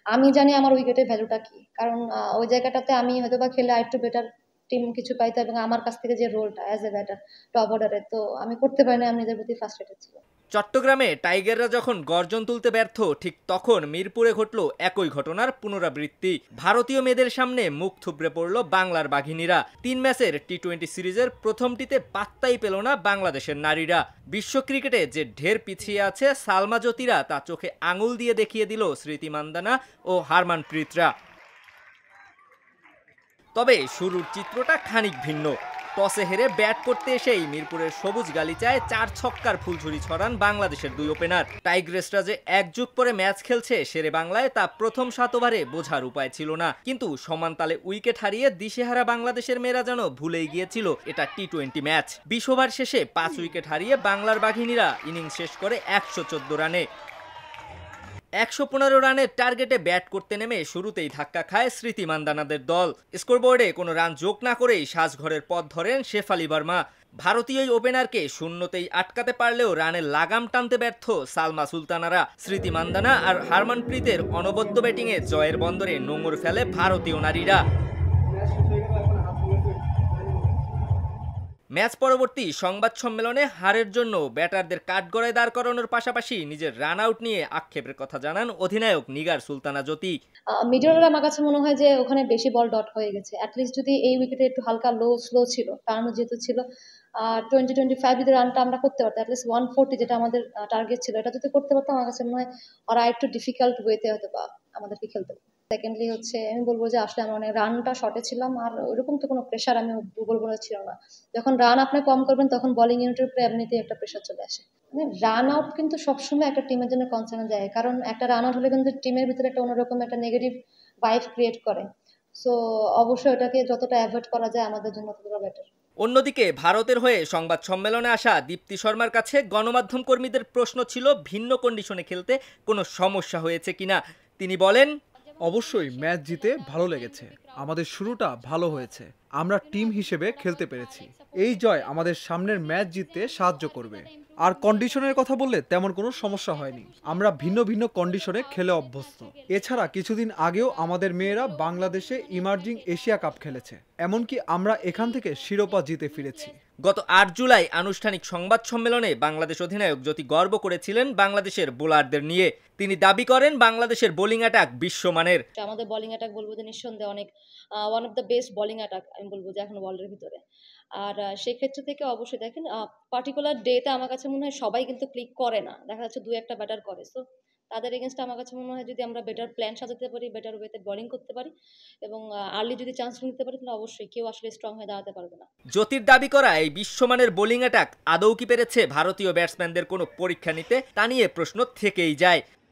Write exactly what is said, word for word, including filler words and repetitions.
আমি জানি আমার উইকেটের ভ্যালুটা কি, কারণ ওই জায়গাটাতে আমি হয়তো বা খেলে আরেকটু বেটার টিম কিছু পাইতো, এবং আমার কাছ থেকে যে রোলটা অ্যাজ এ ব্যাটার টপ অর্ডারে তো আমি করতে পারি না, আমি নিজের প্রতি ফ্রাস্ট্রেটেড ছিল। চট্টগ্রামে টাইগাররা যখন গর্জন তুলতে ব্যর্থ, ঠিক তখন মিরপুরে ঘটল একই ঘটনার পুনরাবৃত্তি। ভারতীয় মেয়েদের সামনে মুখ থুবড়ে পড়ল বাংলার বাঘিনীরা। তিন ম্যাচের টি টোয়েন্টি সিরিজের প্রথমটিতে পাত্তাই পেল না বাংলাদেশের নারীরা। বিশ্ব ক্রিকেটে যে ঢের পিছিয়ে আছে সালমা জ্যোতিরা তা চোখে আঙুল দিয়ে দেখিয়ে দিল স্মৃতি মান্দানা ও হারমানপ্রীতরা। তবে শুরুর চিত্রটা খানিক ভিন্ন। টসে হেরে ব্যাট করতে এসেই মিরপুরের সবুজ গালিচায় চার ছক্কার ফুলঝুরি ছড়ান বাংলাদেশের দুই ওপেনার। টাইগ্রেসরা যে এক যুগ পরে ম্যাচ খেলছে শেরে বাংলায় তা প্রথম সাত ওভারে বোঝার উপায় ছিল না, কিন্তু সমান তালে উইকেট হারিয়ে দিশেহারা বাংলাদেশের মেয়েরা যেন ভুলেই গিয়েছিল এটা টি টোয়েন্টি ম্যাচ। বিশ ওভার শেষে পাঁচ উইকেট হারিয়ে বাংলার বাঘিনীরা ইনিংস শেষ করে একশো চোদ্দ রানে। একশো পনেরো রানের টার্গেটে ব্যাট করতে নেমে শুরুতেই ধাক্কা খায় স্মৃতি মান্দানাদের দল। স্কোরবোর্ডে কোনো রান যোগ না করেই সাজঘরের পথ ধরেন শেফালি বর্মা। ভারতীয় ওপেনারকে শূন্যতেই আটকাতে পারলেও রানের লাগাম টানতে ব্যর্থ সালমা সুলতানারা। স্মৃতি মান্দানা আর হারমানপ্রীতের অনবদ্য ব্যাটিংয়ে জয়ের বন্দরে নোঙর ফেলে ভারতীয় নারীরা। ম্যাচ পরবর্তী সংবাদ সম্মেলনে হারের জন্য ব্যাটারদের কাঠগড়ায় দাঁড় করানোর পাশাপাশি নিজের রান আউট নিয়ে আক্ষেপের কথা জানান অধিনায়ক নিগার সুলতানা জ্যোতি। মিডল আমার কাছে মনে হয় যে ওখানে বেশি বল ডট হয়ে গেছে। অ্যাটলিস্ট যদি এই উইকেটে একটু হালকা লো স্লো ছিল, টার্ন যেহেতু ছিল, টোয়েন্টি টোয়েন্টি ফাইভ যদি রানটা আমরা করতে পারতাম, অ্যাটলিস্ট ওয়ান ফোর্টি যেটা আমাদের টার্গেট ছিল, এটা যদি করতে পারতাম আমার কাছে মনে হয় ওরা একটু ডিফিকাল্ট ওয়েতে হয়তো বা আমাদেরকে খেলতে। সেকেন্ডলি হচ্ছে আমি বলবো যে আসলে আমরা অনেক রানটা শর্টে ছিলাম, আর ওইরকম তো কোনো প্রেশার আমি বলবো না ছিল না। যখন রান আপনি কম করবেন তখন বোলিং ইউনিটের উপরে এমনিতেই একটা প্রেশার চলে আসে। মানে রান আউট কিন্তু সবসময় একটা টিমের জন্য কনসার্ন যায়, কারণ একটা রান আউট হলে কিন্তু টিমের ভিতরে একটা অন্যরকম একটা নেগেটিভ ভাইব ক্রিয়েট করে। সো অবশ্যই এটাকে যতটা অ্যাভয়েড করা যায় আমাদের জন্য ততটা বেটার। অন্যদিকে ভারতের হয়ে সংবাদ সম্মেলনে আসা দীপ্তি শর্মার কাছে গণমাধ্যম কর্মীদের প্রশ্ন ছিল ভিন্ন কন্ডিশনে খেলতে কোনো সমস্যা হয়েছে কিনা। তিনি বলেন, অবশ্যই ম্যাচ জিতে ভালো লেগেছে, আমাদের শুরুটা ভালো হয়েছে, আমরা টিম হিসেবে খেলতে পেরেছি। এই জয় আমাদের সামনের ম্যাচ জিততে সাহায্য করবে। আর কন্ডিশনের কথা বললে তেমন কোনো সমস্যা হয়নি, আমরা ভিন্ন ভিন্ন কন্ডিশনে খেলে অভ্যস্ত। এছাড়া কিছুদিন আগেও আমাদের মেয়েরা বাংলাদেশে ইমার্জিং এশিয়া কাপ খেলেছে, এমনকি আমরা এখান থেকে শিরোপা জিতে ফিরেছি। গত আট জুলাই আনুষ্ঠানিক সংবাদ সম্মেলনে বাংলাদেশ অধিনায়ক জ্যোতি গর্ব করেছিলেন বাংলাদেশের বোলারদের নিয়ে। তিনি দাবি করেন বাংলাদেশের বোলিং অ্যাটাক বিশ্বমানের। আমাদের বোলিং অ্যাটাক বলবো যে নিঃসন্দেহে অনেক one of the best bowling attack আমি বলবো যে এখন ওয়ার্ল্ডের ভিতরে। আর সেই ক্ষেত্র থেকে অবশ্যই দেখেন পার্টিকুলার ডেতে আমার কাছে মনে হয় সবাই কিন্তু ক্লিক করে না, দেখা যাচ্ছে দু একটা ব্যাটার করে। সো তাদের এগেনস্টে আমার কাছে মনে হয় যদি আমরা বেটার প্ল্যান সাজাতে পারি, বেটার ওয়েতে বোলিং করতে পারি এবং আর্লি যদি চান্স নিতে পারি, তাহলে অবশ্যই কেউ আসলে স্ট্রং হয়ে দাঁড়াতে পারবে না। জ্যোতির দাবি করা এই বিশ্বমানের বোলিং অ্যাটাক আদৌ কি পেরেছে ভারতীয় ব্যাটসম্যানদের কোনো পরীক্ষা নিতে, তা নিয়ে প্রশ্ন থেকেই যায়।